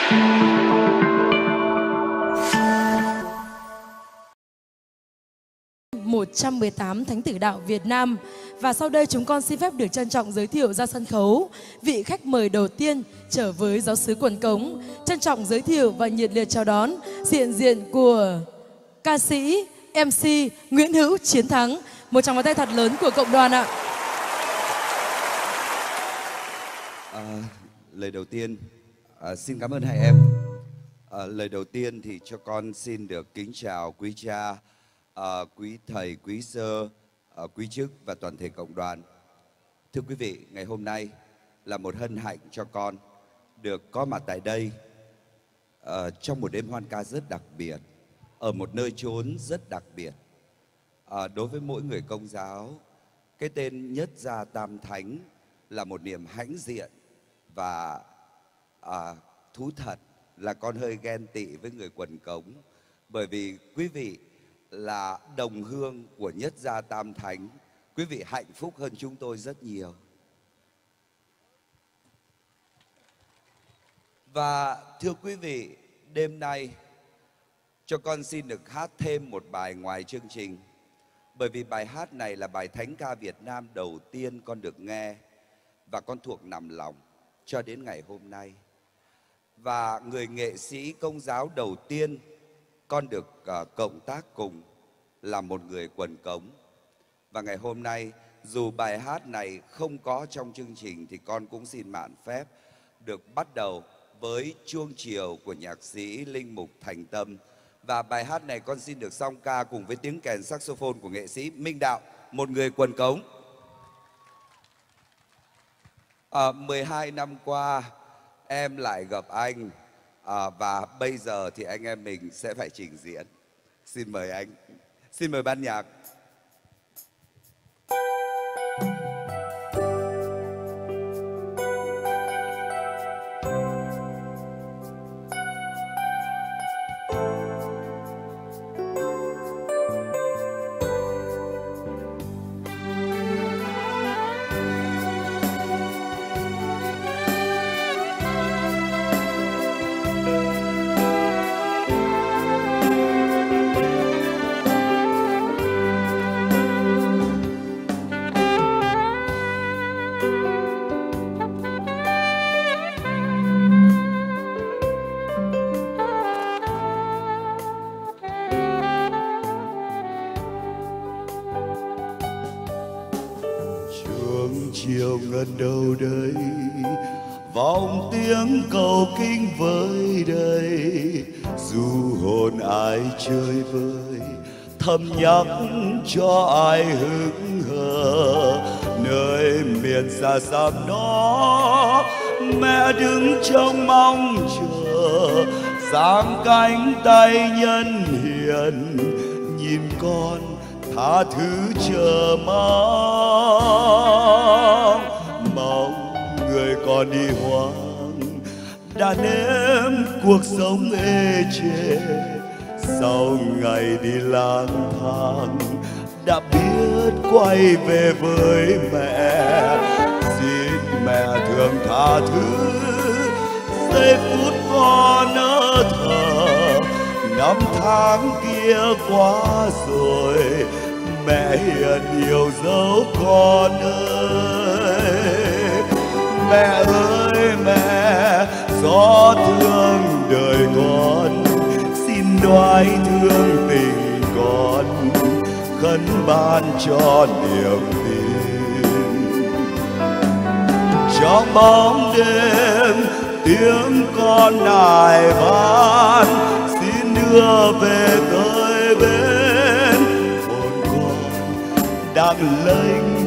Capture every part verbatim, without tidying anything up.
một trăm mười tám Thánh tử đạo Việt Nam. Và sau đây chúng con xin phép được trân trọng giới thiệu ra sân khấu vị khách mời đầu tiên trở với giáo xứ Quần Cống. Trân trọng giới thiệu và nhiệt liệt chào đón diện diện của ca sĩ em xê Nguyễn Hữu Chiến Thắng. Một tràng pháo tay thật lớn của cộng đoàn ạ. À, lời đầu tiên à, xin cảm ơn hai em. À, lời đầu tiên thì cho con xin được kính chào quý cha, à, quý thầy, quý sơ, à, quý chức và toàn thể cộng đoàn. Thưa quý vị, ngày hôm nay là một hân hạnh cho con được có mặt tại đây à, trong một đêm hoan ca rất đặc biệt, ở một nơi chốn rất đặc biệt. À, đối với mỗi người Công giáo, cái tên Nhất Gia Tam Thánh là một niềm hãnh diện và à, thú thật là con hơi ghen tị với người Quần Cống, bởi vì quý vị là đồng hương của Nhất Gia Tam Thánh. Quý vị hạnh phúc hơn chúng tôi rất nhiều. Và thưa quý vị, đêm nay cho con xin được hát thêm một bài ngoài chương trình, bởi vì bài hát này là bài thánh ca Việt Nam đầu tiên con được nghe và con thuộc nằm lòng cho đến ngày hôm nay. Và người nghệ sĩ Công giáo đầu tiên con được uh, cộng tác cùng là một người Quần Cống. Và ngày hôm nay dù bài hát này không có trong chương trình thì con cũng xin mạn phép được bắt đầu với chuông chiều của nhạc sĩ Linh Mục Thành Tâm. Và bài hát này con xin được song ca cùng với tiếng kèn saxophone của nghệ sĩ Minh Đạo, một người Quần Cống. À, mười hai năm qua em lại gặp anh à, và bây giờ thì anh em mình sẽ phải trình diễn. Xin mời anh, xin mời ban nhạc. Chiều ngân đầu đây vọng tiếng cầu kinh với đây, du hồn ai chơi vơi thầm nhắc cho ai hững hờ. Nơi miền xa xăm đó mẹ đứng trông mong chờ, giang cánh tay nhân hiền nhìn con tha thứ chờ mong. Mong người còn đi hoang đã nếm cuộc sống ê chề, sau ngày đi lang thang đã biết quay về với mẹ. Xin mẹ thương tha thứ giây phút con nỡ thờ, năm tháng kia qua rồi mẹ hiền nhiều dấu con ơi. Mẹ ơi mẹ, gió thương đời con, xin đoái thương tình con, khấn ban cho niềm tin. Trong bóng đêm tiếng con nài van, xin đưa về tới bên hồn con đang lênh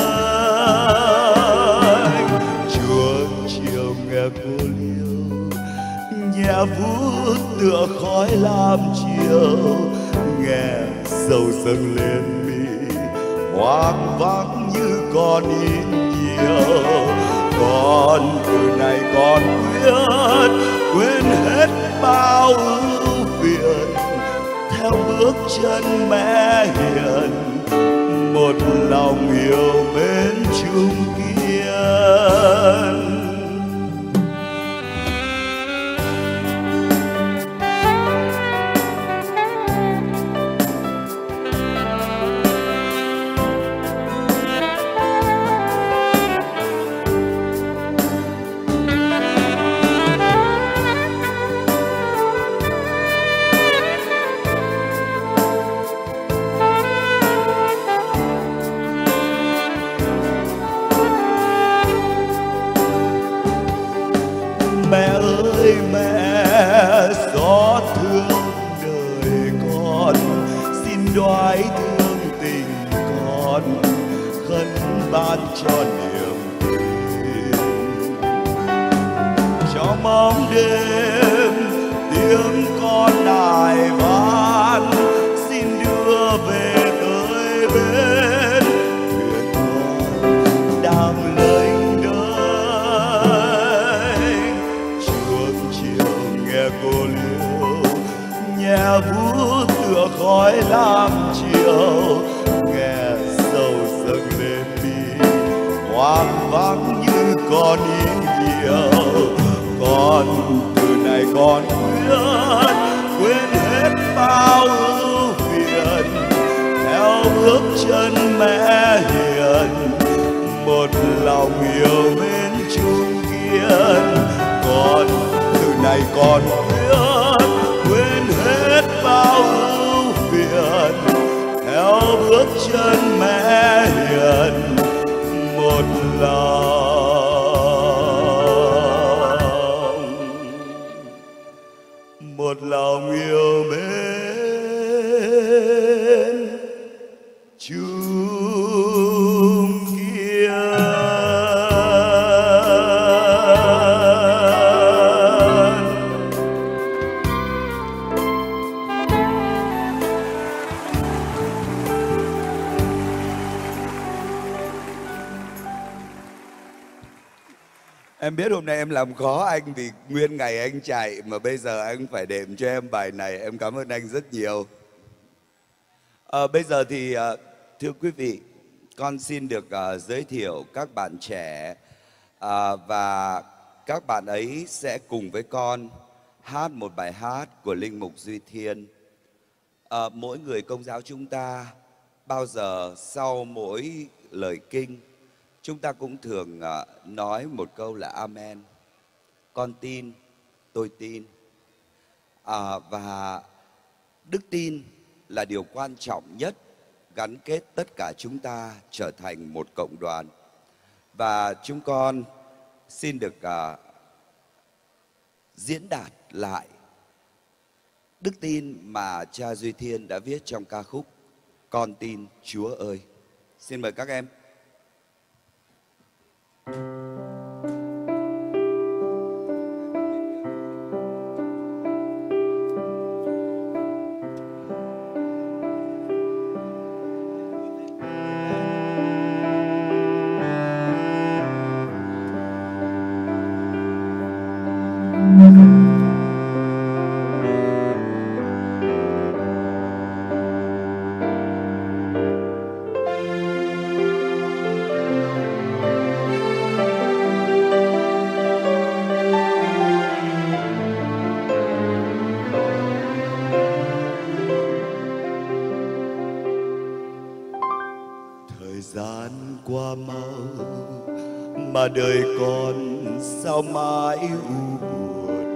đênh. Chuông chiều nghe cô liêu nhẹ vút tựa khói lam chiều, nghe sầu dâng lên mi hoang vắng như con ít nhiều. Con từ này con quyết quên hết bao ưu phiền, theo bước chân mẹ hiền, một lòng yêu mến chung kiên. Mẹ ơi mẹ, xót thương đời con, xin đoái thương tình con, khấn ban cho niềm tin. Trong bóng đêm tiếng con nài van, xin đưa về tới bên thuyền con đang lênh đênh. Chuông chiều nghe cô liêu nhẹ vút tựa khói lam chiều, nghe sầu dâng lên mi hoang vắng như con yên nhiều. Con từ này con quên quên hết bao ưu phiền, theo bước chân mẹ hiền, một lòng yêu mến chung kiên. Con từ này con quên quên hết bao ưu phiền, theo bước chân mẹ hiền, một lòng một lòng yêu mến chung kiên. Em biết hôm nay em làm khó anh vì nguyên ngày anh chạy mà bây giờ anh phải đệm cho em bài này. Em cảm ơn anh rất nhiều. À, bây giờ thì à, thưa quý vị, con xin được à, giới thiệu các bạn trẻ à, và các bạn ấy sẽ cùng với con hát một bài hát của Linh Mục Duy Thiên. À, mỗi người Công giáo chúng ta bao giờ sau mỗi lời kinh chúng ta cũng thường uh, nói một câu là Amen. Con tin, tôi tin. À, và đức tin là điều quan trọng nhất gắn kết tất cả chúng ta trở thành một cộng đoàn. Và chúng con xin được uh, diễn đạt lại đức tin mà cha Duy Thiên đã viết trong ca khúc Con tin Chúa ơi. Xin mời các em. Mà đời con sao mãi u buồn.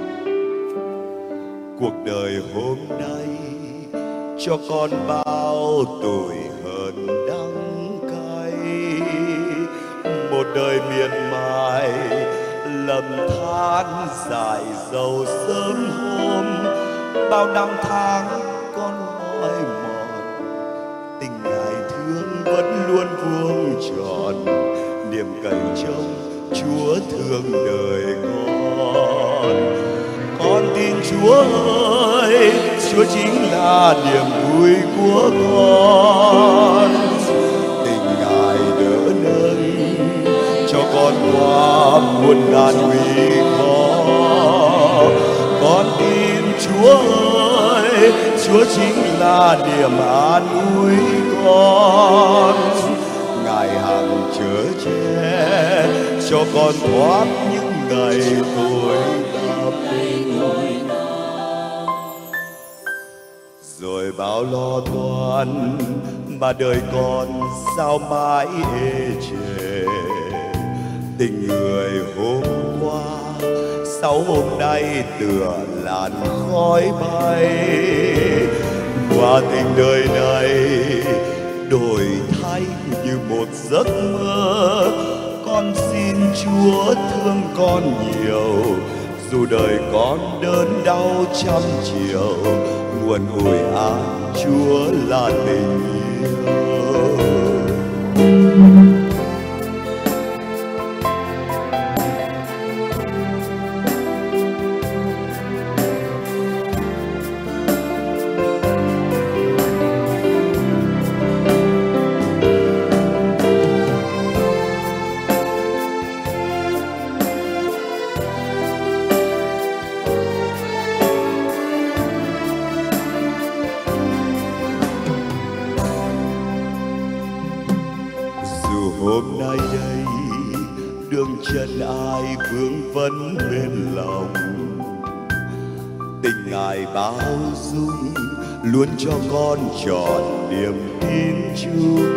Cuộc đời hôm nay cho con bao tội hờn đắng cay. Một đời miệt mài lầm than dài dầu sớm hôm. Bao năm tháng con mỏi mòn, tình ngài thương vẫn luôn vuông tròn. Niềm cậy trông Chúa thương đời con. Con tin Chúa ơi, Chúa chính là niềm vui của con. Tình ngài đỡ nâng cho con qua muôn nan nguy khó. Con tin Chúa ơi, Chúa chính là niềm an ủi con. Ngài hằng chở che cho con thoát những ngày tối tăm. Rồi bao lo toan mà đời con sao mãi ê chề. Tình người hôm qua sau hôm nay tựa làn khói bay. Qua tình đời này đổi thay như một giấc mơ. Con con xin Chúa thương con nhiều, dù đời con đớn đau trăm chiều, nguồn ủi an Chúa là tình yêu. Hôm nay đây đường chân ai vương vấn bên lòng, tình Ngài bao dung luôn cho con trọn niềm tin chung.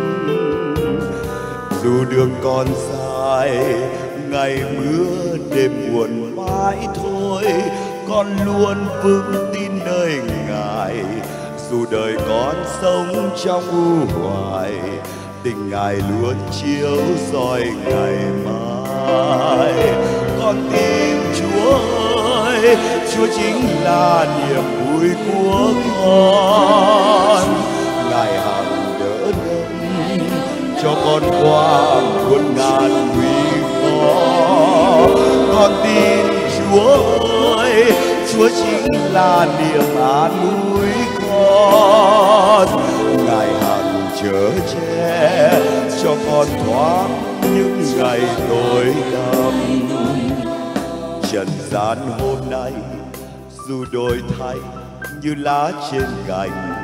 Dù đường còn dài, ngày mưa đêm buồn mãi thôi, con luôn vững tin nơi Ngài. Dù đời con sống trong u hoài, tình Ngài luôn chiếu soi ngày mai. Con tin Chúa ơi, Chúa chính là niềm vui của con. Ngài hằng đỡ đần cho con qua muôn ngàn nguy khó. Con tin Chúa ơi, Chúa chính là niềm an ủi con. Ngài hằng chở che cho con thoát những ngày tối tăm. Trần gian hôm nay dù đổi thay như lá trên cành,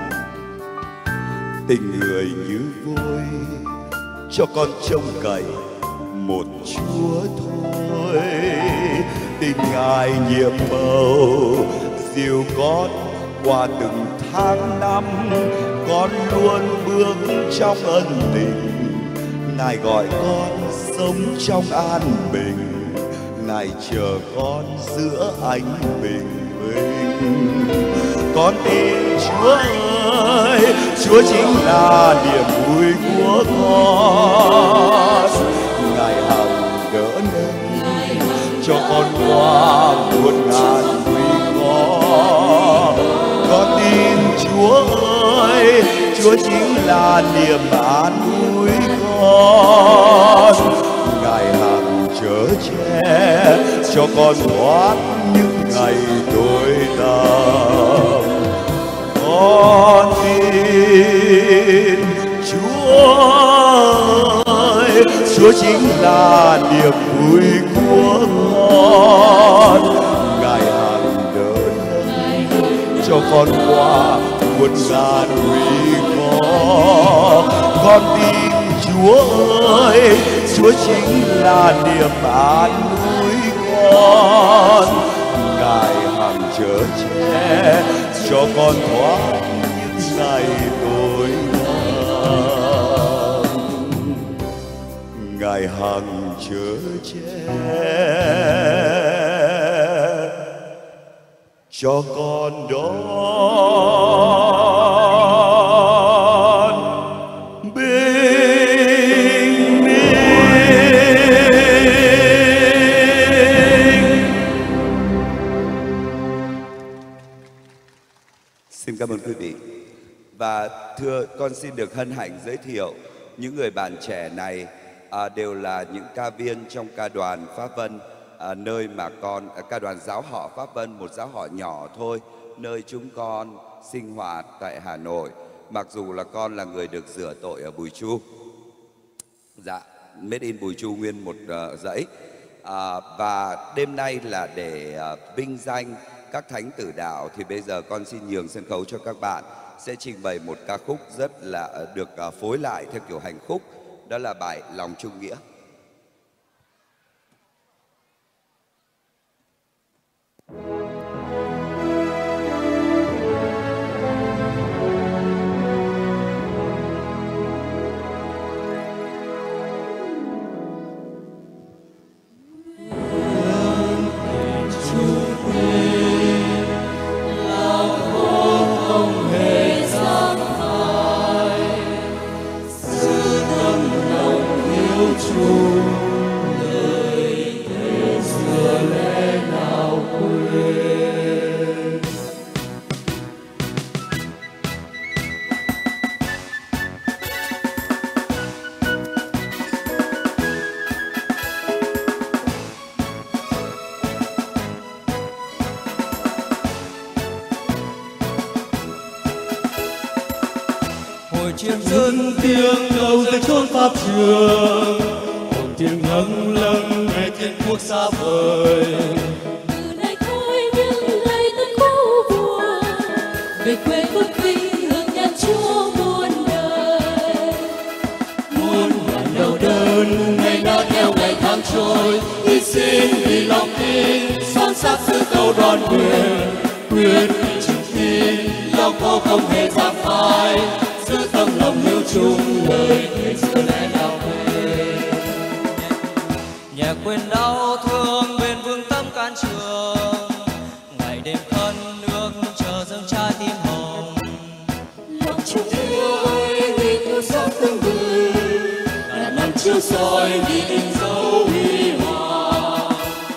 tình người như vôi cho con trông cậy một Chúa thôi. Tình Ngài nhiệm màu dìu con qua từng tháng năm, con luôn bước trong ân tình. Ngài gọi con sống trong an bình, Ngài chờ con giữa ánh bình minh. Con tin Chúa ơi, Chúa chính là niềm vui của con. Ngài hằng đỡ nâng cho con qua muôn ngàn nguy khó. Con tin Chúa ơi, Chúa chính là niềm an ủi con. Ngài hằng chở che cho con thoát những ngày tối tăm. Con tin Chúa ơi, Chúa chính là niềm vui của con. Ngài hằng đỡ cho con qua muôn ngàn nguy khó. Con tin Chúa ơi, Chúa chính là niềm an ủi con. Ngài hằng chở che cho con thoát những ngày tối tăm. Ngài hằng chở che cho con đón bình minh. Xin cảm ơn quý vị. Và thưa con xin được hân hạnh giới thiệu những người bạn trẻ này à, đều là những ca viên trong ca đoàn Pháp Vân, à, nơi mà con à, ca đoàn giáo họ Pháp Vân, một giáo họ nhỏ thôi, nơi chúng con sinh hoạt tại Hà Nội. Mặc dù là con là người được rửa tội ở Bùi Chu, dạ, made in Bùi Chu nguyên một uh, dãy. À, và đêm nay là để uh, vinh danh các thánh tử đạo, thì bây giờ con xin nhường sân khấu cho các bạn sẽ trình bày một ca khúc rất là uh, được uh, phối lại theo kiểu hành khúc, đó là bài Lòng Trung Nghĩa. Chúa rồi chiêm dân tiếng đâu dưới chốn pháp trường, hồn tiếng ngân lâng nghe thiên quốc xa vời. Từ nay thôi những ngày tân khúc buồn, về quê quốc vinh hương nhạc chúa muôn đời. Muôn ngàn đau đớn ngày đã theo ngày tháng trôi, hy sinh vì lòng tin son sắc giữ câu đoàn nguyện, quyết vì trung tin lòng cô không hề giang phai, giữ tâm lòng hiếu chung lời thề xưa lẽ nào quên. Nhạc quên đau thương bên vương tâm can trường, ngày đêm khấn nước chờ dâng trái tim hồng. Lòng chung ơi vì yêu sắc tương bừng, ngàn năm chiếu soi vì in dấu huy hoàng.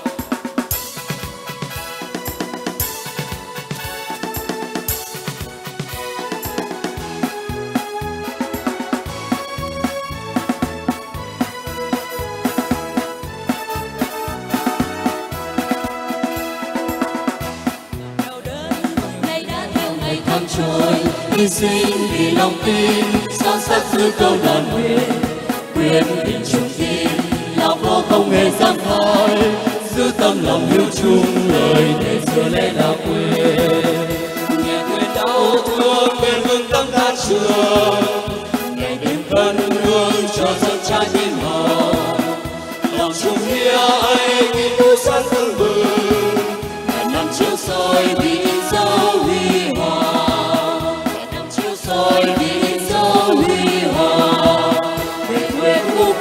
ngày đã theo ngày tháng Trôi hy sinh vì lòng tin son sắc giữ câu đoàn nguyện, quyết định chung tin lòng cô không hề giang phai, giữ tâm lòng hiếu chung lời thề xưa lẽ nào quên. Nhạc quên đau thương bên vương tâm can trường, Ngày đêm cân hương cho dâng trái tim hồng, lòng chung nghĩa ấy vì tu sáng tương bừng, ngàn năm chiếu soi vì in dấu huy hoàng, ngàn năm chiếu soi vì in dấu huy hoàng, về quê quốc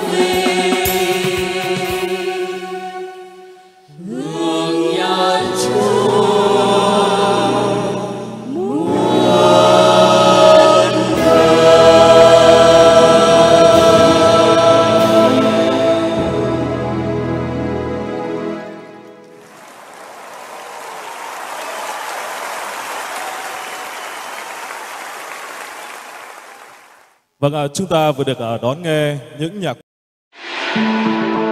vinh hương nhạc chúa. Vâng, à, chúng ta vừa được à, đón nghe những nhạc